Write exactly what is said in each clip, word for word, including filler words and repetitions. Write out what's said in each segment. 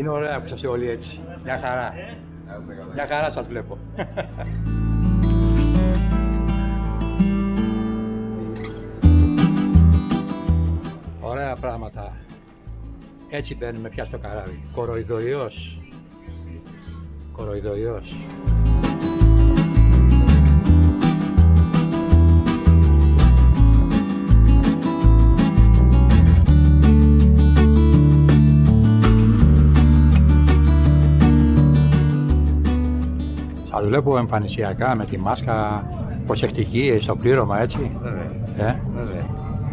Είναι ωραία που είστε όλοι έτσι. Μια χαρά. Μια χαρά σας βλέπω. Ωραία πράγματα. Έτσι μπαίνουμε πια στο καράβι. Κοροϊδοϊός. Κοροϊδοϊός. Σας βλέπω εμφανισιακά με τη μάσκα, προσεκτική στο πλήρωμα, έτσι. Βέβαια. Ε? Βέβαια.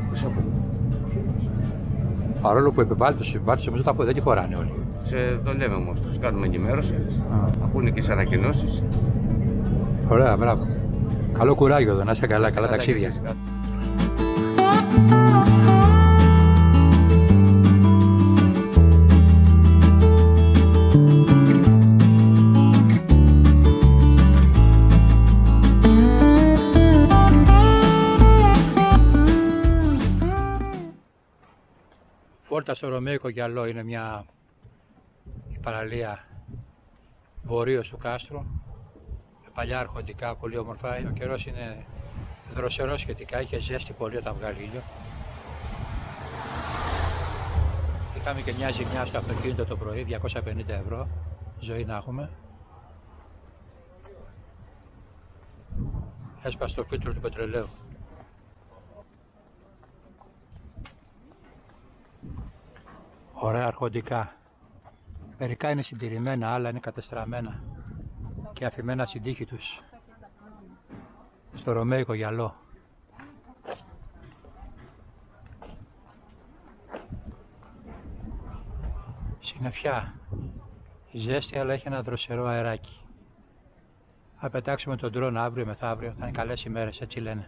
Παρόλο που επιβάλλει τους συμβάτες, όμως δεν τη φοράνε όλοι. Σε το λέμε όμως, τους κάνουμε ενημέρωση, ακούνε και τις ανακοινώσεις. Ωραία, μπράβο. Καλό κουράγιο εδώ, να είσαι καλά, καλά ταξίδια. Φόρτα στο Ρωμαϊκό Γυαλό είναι μια παραλία βορείως του κάστρου, με παλιά αρχοντικά, πολύ όμορφα. Ο καιρός είναι δροσερός σχετικά, είχε ζέστη πολύ όταν βγάλει ήλιο. Είχαμε και μια ζημιά στο αυτοκίνητο το πρωί, διακόσια πενήντα ευρώ, ζωή να έχουμε. Έσπασε το φίλτρο του πετρελαίου. Ωραία αρχοντικά. Μερικά είναι συντηρημένα, άλλα είναι κατεστραμμένα και αφημένα στην τύχη τους. Στο Ρωμαϊκό Γυαλό. Συννεφιά. Ζέστη, αλλά έχει ένα δροσερό αεράκι. Θα πετάξουμε τον ντρόν αύριο μεθαύριο, θα είναι καλές ημέρες, έτσι λένε.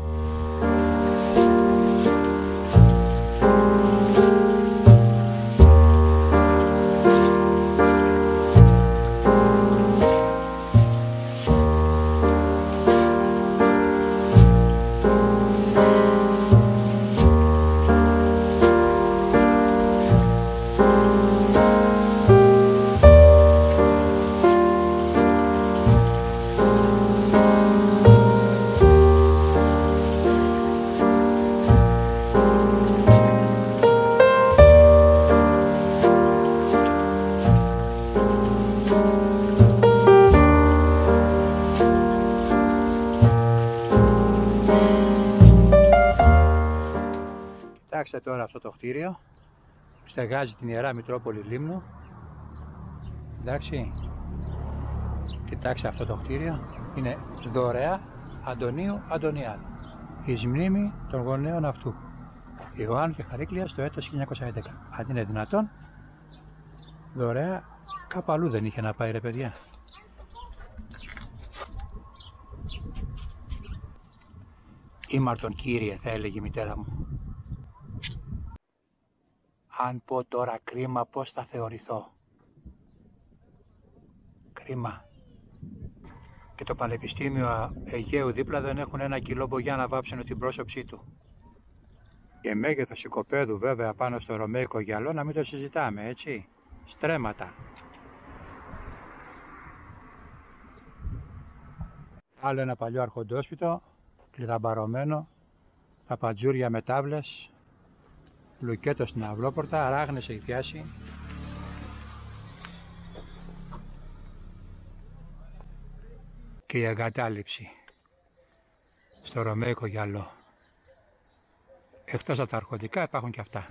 Κοιτάξτε τώρα αυτό το κτίριο, στεγάζει την Ιερά Μητρόπολη Λίμνου. Εντάξει, κοιτάξτε αυτό το κτίριο, είναι δωρεά Αντωνίου Αντωνιάδη, εις μνήμη των γονέων αυτού, Ιωάννου και Χαρίκλειας, το έτος χίλια εννιακόσια έντεκα. Αν είναι δυνατόν, δωρεά, κάπου αλλού δεν είχε να πάει, ρε παιδιά. Ήμαρτον Κύριε, θα έλεγε η μητέρα μου. Αν πω τώρα κρίμα, πώς θα θεωρηθώ. Κρίμα. Και το Πανεπιστήμιο Αιγαίου δίπλα δεν έχουν ένα κιλό μπογιά να βάψουν την πρόσωψή του. Και μέγεθος οικοπαίδου βέβαια πάνω στο Ρωμαϊκό Γυαλό να μην το συζητάμε, έτσι. Στρέμματα. Άλλο ένα παλιό αρχοντόσπιτο, κλειδαμπαρωμένο, τα παντζούρια με τάβλες, λουκέτο στην αυλόπορτα, ράγνες έχει πιάσει. Και η εγκατάλειψη στο Ρωμαϊκό Γυαλό. Εκτός από τα αρχοντικά υπάρχουν και αυτά.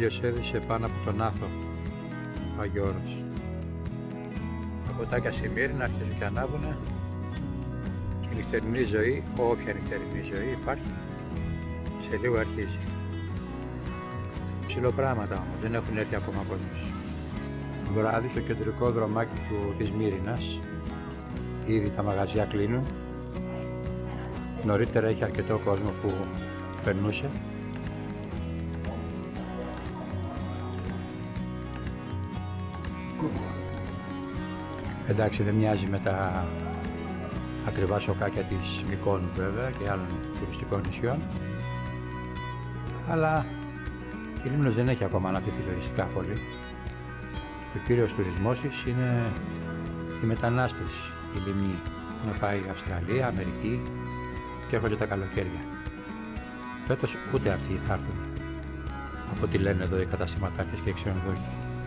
Κύριος έδισε πάνω από τον Άθο, ο Αγιώρος. Τα ποτάκια στη Μύρνα αρχίζουν και ανάβουνε. Η νυχτερινή ζωή, όποια νυχτερινή ζωή υπάρχει, σε λίγο αρχίζει. Ψιλοπράγματα όμως, δεν έχουν έρθει ακόμα κόσμος. Βράδυ στο κεντρικό δρομάκι του, της Μύρινας, ήδη τα μαγαζιά κλείνουν. Νωρίτερα έχει αρκετό κόσμο που περνούσε. Εντάξει, δεν μοιάζει με τα ακριβά σοκάκια της Μυκόνου βέβαια και άλλων τουριστικών νησιών, αλλά η Λίμνος δεν έχει ακόμα αναπτυχθεί τουριστικά πολύ. Ο κύριος τουρισμός της είναι οι μετανάστες, η Λίμνη, να πάει Αυστραλία, Αμερική και έρχονται τα καλοκαίρια. Φέτος ούτε αυτοί θα έρθουν, από ό,τι λένε εδώ οι καταστηματάρχες και οι ξενοδόχοι.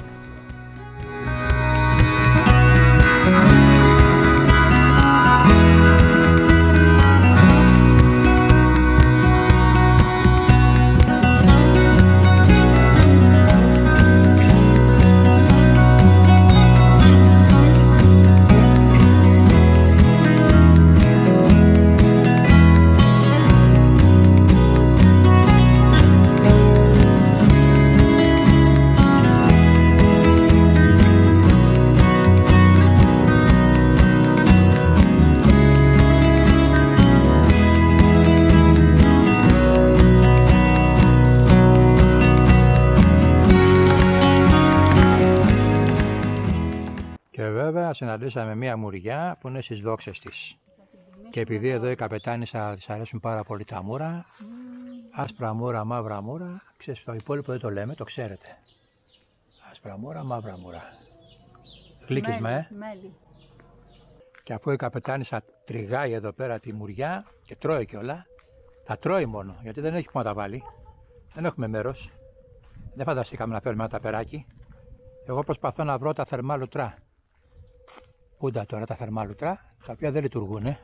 Συναντήσαμε μία μουριά που είναι στις δόξες της. Και επειδή εδώ οι καπετάνισσα της αρέσουν πάρα πολύ τα μούρα, άσπρα μούρα, μαύρα μούρα, ξέρεις, το υπόλοιπο δεν το λέμε, το ξέρετε. Άσπρα μούρα, μαύρα μούρα. Γλύκισμα, ε. Μέλι. Και αφού η καπετάνισσα τριγάει εδώ πέρα τη μουριά και τρώει κιόλα, τα τρώει μόνο, γιατί δεν έχει που να τα βάλει. Δεν έχουμε μέρος. Δεν φανταστήκαμε να φέρουμε ένα ταπεράκι. Εγώ προσπαθώ να βρω τα θερμά λουτρά. Πούντα τώρα τα θερμά λουτρά, τα οποία δεν λειτουργούν. Ε.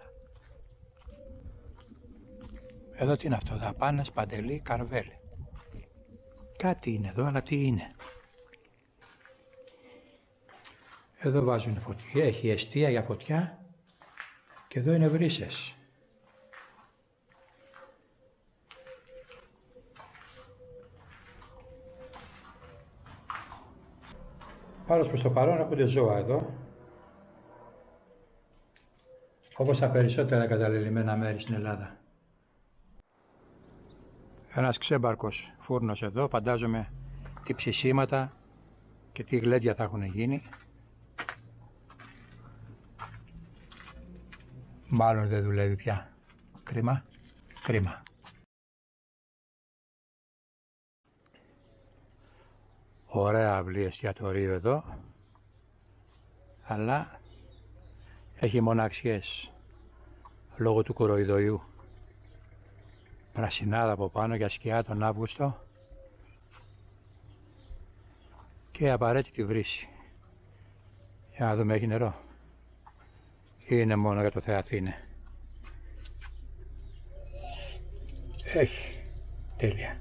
Εδώ τι είναι αυτό, δαπάνες, παντελή, καρβέλι. Κάτι είναι εδώ, αλλά τι είναι. Εδώ βάζουν φωτιά, έχει εστία για φωτιά και εδώ είναι βρύσες. Πάντως προς το παρόν έρχονται ζώα εδώ, όπως τα περισσότερα εγκαταλελειμμένα μέρη στην Ελλάδα. Ένας ξέμπαρκος φούρνος εδώ, φαντάζομαι τι ψησίματα και τι γλέντια θα έχουν γίνει. Μάλλον δεν δουλεύει πια. Κρίμα, κρίμα. Ωραία αυλή εστιατορίου εδώ, αλλά έχει μοναξιές λόγω του κοροϊδοϊού. Πρασινάδα από πάνω για σκιά τον Αύγουστο και απαραίτητη βρύση. Για να δούμε, έχει νερό ή είναι μόνο για το Θεαθήνε? Έχει. Τέλεια.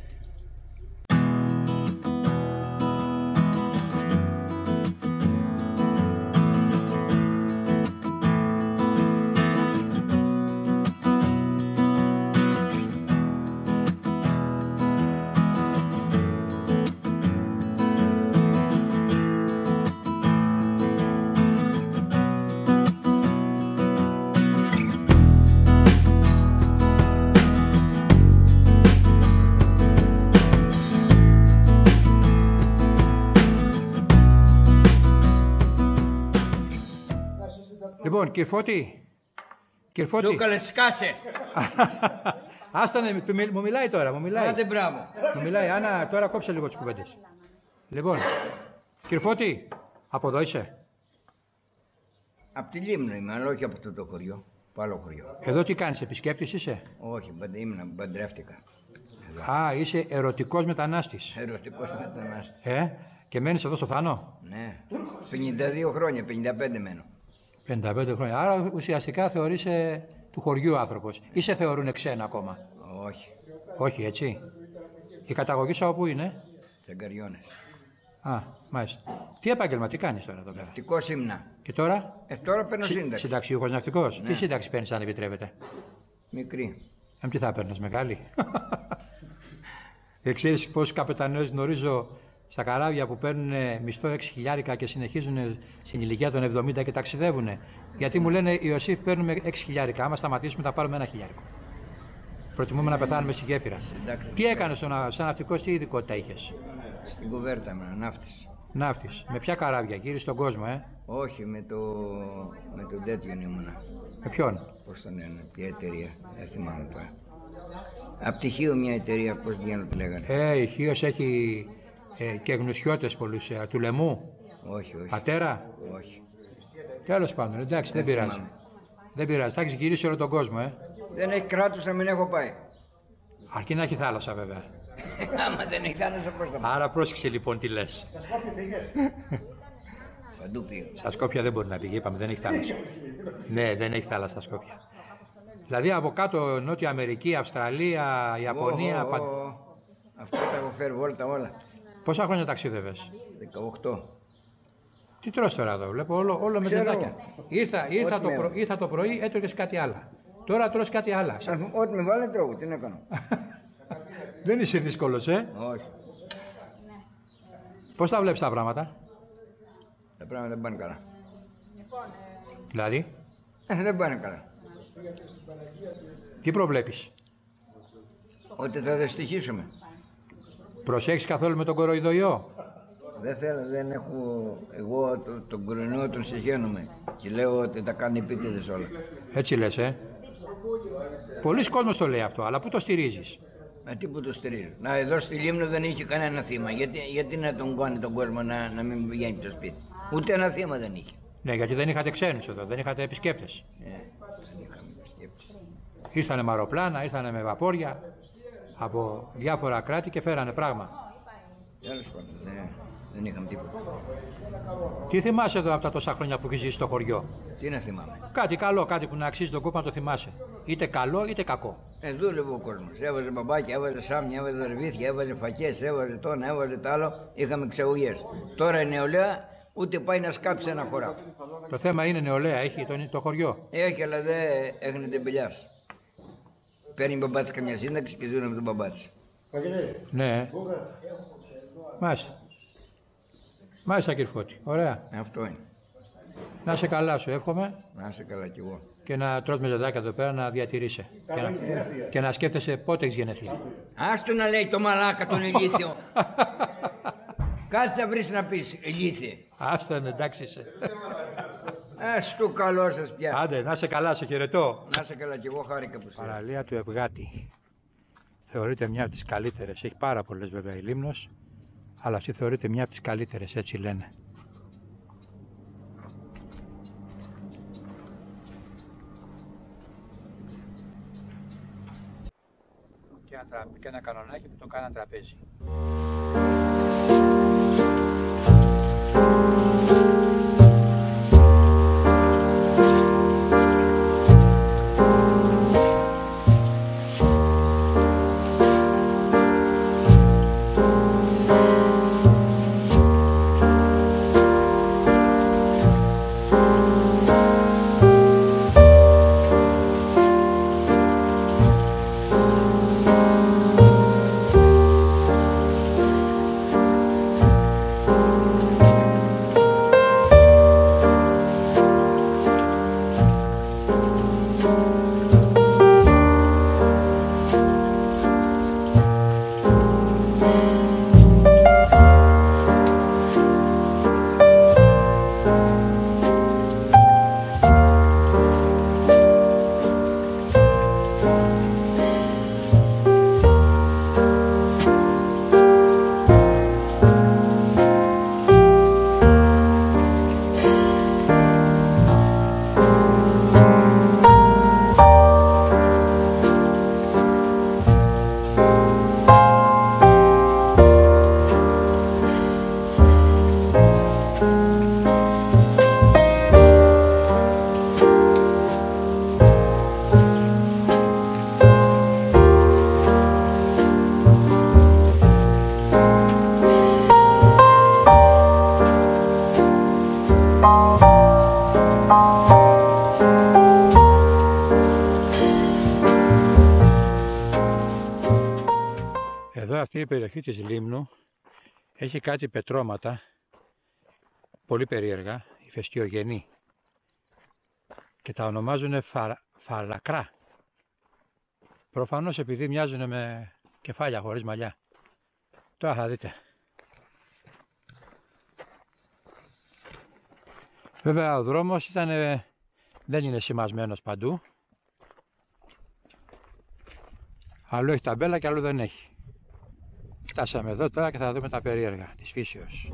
Λοιπόν, Κυρφώτη, Κυρφώτη. Λούκαλε, σκάσε. Άστανε, μου μιλάει τώρα, μου μιλάει. Άντε, μπράβο. Μου μιλάει, Άννα, τώρα κόψε λίγο τις κουβέντες. Λοιπόν, Κυρφώτη, από εδώ είσαι? Απ' τη Λίμνο είμαι, αλλά όχι από αυτό το χωριό. Από άλλο χωριό. Εδώ τι κάνεις, επισκέπτης είσαι? Όχι, ήμουν, παντρεύτηκα. Α, είσαι ερωτικός μετανάστης. Ερωτικός μετανάστης. Ε, και μένεις εδώ στο Θάνο? Ναι, πενήντα δύο χρόνια, πενήντα πέντε μένω. πενήντα πέντε χρόνια. Άρα ουσιαστικά θεωρείσαι του χωριού άνθρωπος. Ή σε θεωρούν ξένα ακόμα? Όχι. Όχι, έτσι. Η καταγωγή σου από πού είναι? Σε Καριώνες. Α, μάλιστα. Τι επάγγελμα, τι κάνεις τώρα εδώ πέρα? Ναυτικό ύμνα. Και τώρα? Ε, τώρα παίρνω Συ, σύνταξη. συνταξιούχος ναυτικός. Ναι. Τι σύνταξη παίρνεις αν επιτρέπετε? Μικρή. Ε, τι θα παίρνεις, μεγάλη? Δεν ξέρεις πόσους καπεταναίους γνωρίζω στα καράβια που παίρνουν μισθό έξι χιλιάρικα και συνεχίζουν στην ηλικία των εβδομήντα και ταξιδεύουν. Γιατί μου λένε Ιωσήφ παίρνουμε έξι χιλιάρικα. Άμα σταματήσουμε θα πάρουμε ένα χιλιάρικο. Προτιμούμε να πεθάνουμε στη γέφυρα. Εντάξει, Τι έκανες σαν ναυτικός, τι ειδικότητα είχες? Στην κουβέρτα με ναύτης. Ναύτης. Με ποια καράβια, γύρισες τον κόσμο, ε? Όχι, με το, με το τέτοιο ήμουνα. Με ποιον? Πώς τον λένε, ποια εταιρεία, δεν θυμάμαι τώρα. Απ' τυχείο μια εταιρεία, πώς βγαίνουν τη λέγανε. Ε, η Χίος έχει ε, και γνουσιώτες πολλούς, ε, του λαιμού. Όχι, όχι. Πατέρα. Όχι. Τέλος πάντων, εντάξει, δεν, Δεν πειράζει. θυμάμαι. Δεν πειράζει, θα έχεις γυρίσει όλο τον κόσμο, ε. Δεν έχει κράτος να μην έχω πάει. Αρκεί να έχει θάλασσα, βέβαια. Άμα δεν έχει θάλασσα, πώς θα πάω. Άρα πρόσεξε λοιπόν τι λες. Παντού πήγα. Στα Σκόπια δεν μπορεί να πήγε, είπαμε, δεν έχει θάλασσα. Ναι, δεν έχει θάλασσα στα Σκόπια. Δηλαδή από κάτω Νότια Αμερική, Αυστραλία, Ιαπωνία. Ω, ω, πα... ω. Αυτά τα έχω φέρει βόλτα όλα. Πόσα χρόνια ταξίδευες? δεκαοκτώ. Τι τρως τώρα εδώ, βλέπω όλο, όλο με Ξέρω. τεντάκια. Ήρθα, ήρθα, Ό,τι το με προ... ήρθα το πρωί, έτρωγες κάτι άλλο. Τώρα τρως κάτι άλλο. Σαν- Ό,τι με βάλε τρώγω, τι να κάνω. Δεν είσαι δύσκολος, ε. Όχι. Πώς τα βλέπεις τα πράγματα? Τα πράγματα δεν πάνε καλά. Δηλαδή, Ε, δεν πάνε καλά. τι προβλέπεις? Ότι θα δυστυχήσουμε. Προσέχεις καθόλου με τον κοροϊδοϊό? Δεν θέλω, δεν έχω. Εγώ το, τον κορονοϊό τον συγχαίρομαι. Και λέω ότι τα κάνει επίτηδες όλα. Έτσι λες, ε. Πολλοί κόσμος το λέει αυτό, αλλά πού το στηρίζεις? Μα τι που το στηρίζω. Να, εδώ στη Λίμνο δεν είχε κανένα θύμα. Γιατί, γιατί να τον κάνει τον κόσμο να, να μην βγαίνει από το σπίτι. Ούτε ένα θύμα δεν είχε. Ναι, γιατί δεν είχατε ξένους εδώ, δεν είχατε επισκέπτες. Ε, δεν είχαμε επισκέπτες. Ήρθανε με αεροπλάνα, ήρθανε με βαπόρια από διάφορα κράτη και φέρανε πράγμα. Τέλος πάντων, δεν, δεν είχαμε τίποτα. Τι θυμάσαι εδώ από τα τόσα χρόνια που έχεις ζήσει στο χωριό? Τι να θυμάμαι. Κάτι καλό, κάτι που να αξίζει τον κόπο να το θυμάσαι. Είτε καλό είτε κακό. Ε, δούλευε ο κόσμος. Έβαζε μπαμπάκια, έβαζε σάμια, έβαζε ρεβίθια, έβαζε φακές, έβαζε τόνα, έβαζε τ' άλλο. Είχαμε ξεγωγές. Τώρα η νεολαία ούτε πάει να σκάψει ένα χωράφι. Το θέμα είναι νεολαία, έχει το, το χωριό. Έχει, αλλά δεν έγινε τεμπελιάς. Παίρνει η μπαμπάτσα καμιά σύνταξη και ζούνε με τον μπαμπάτσα. Ναι. Μάλιστα. Μάλιστα, κύριε Φώτη. Ωραία. Αυτό είναι. Να είσαι καλά, σου εύχομαι. Να είσαι καλά κι εγώ. Και να τρως με ζεδάκια εδώ πέρα να διατηρείσαι. Και να, και να σκέφτεσαι πότε έχεις γενέθλια. Άστο να λέει το μαλάκα τον ηλίθιο. Κάτι θα βρεις να πεις, ηλίθιε. Άστα, εντάξει είσαι. Ας το καλό σας πια. Άντε, να είσαι καλά, σε χαιρετώ. Να είσαι καλά κι εγώ χάρηκα που σε. Παραλία του Ευγάτη. Θεωρείται μια από τις καλύτερες. Έχει πάρα πολλές βέβαια η Λίμνος, αλλά αυτή θεωρείται μια από τις καλύτερες, έτσι λένε. Και ένα, τρα... και ένα κανονάκι που το κάναν τραπέζι. Εδώ αυτή η περιοχή της Λίμνου έχει κάτι πετρώματα πολύ περίεργα, ηφαιστειογενή, και τα ονομάζουν φα... φαλακρά. Προφανώς επειδή μοιάζουν με κεφάλια χωρίς μαλλιά. Τώρα θα δείτε. Βέβαια ο δρόμος ήταν, δεν είναι σημασμένος παντού. Αλλού έχει ταμπέλα και αλλού δεν έχει. Φτάσαμε εδώ τώρα και θα δούμε τα περίεργα της φύσεως.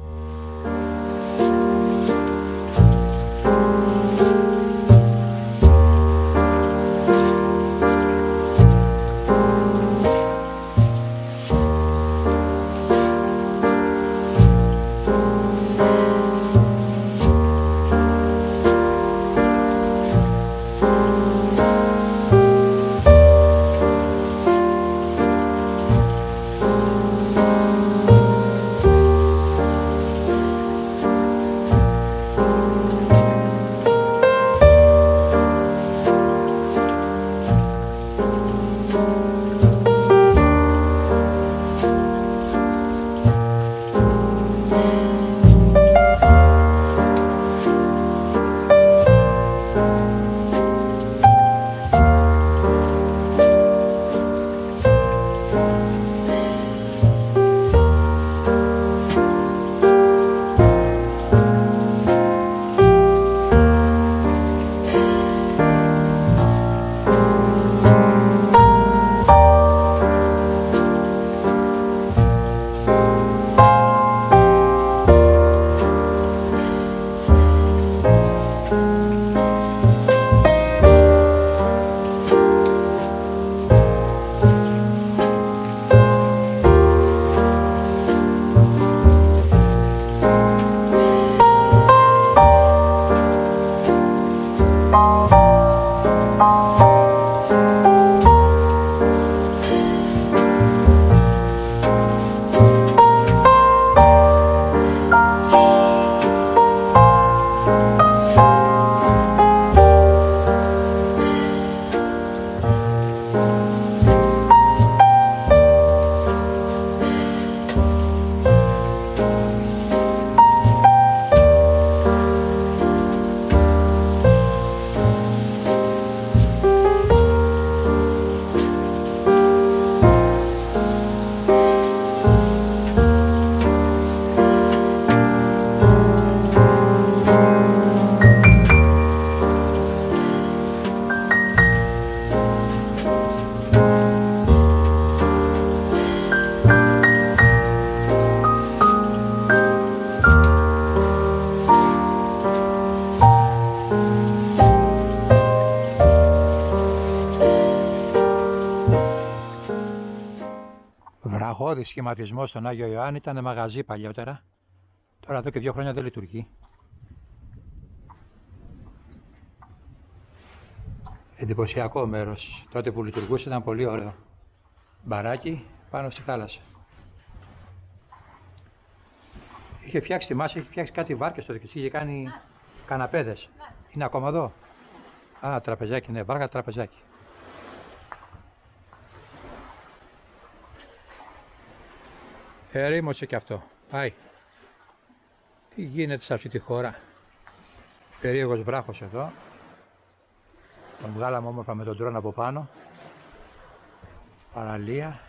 Βραχώδης σχηματισμός στον Άγιο Ιωάννη, ήταν μαγαζί παλιότερα. Τώρα εδώ και δύο χρόνια δεν λειτουργεί. Εντυπωσιακό μέρος. Τότε που λειτουργούσε ήταν πολύ ωραίο. Μπαράκι πάνω στη θάλασσα. Είχε φτιάξει τη μάση, είχε φτιάξει κάτι βάρκες τότε και είχε κάνει καναπέδες. Είναι ακόμα εδώ. Α, τραπεζάκι, ναι, βάργα τραπεζάκι. Ερήμωσε και αυτό. Πάει. Τι γίνεται σε αυτή τη χώρα. Περίεργος βράχος εδώ. Τον βγάλαμε όμορφα με τον drone από πάνω. Παραλία.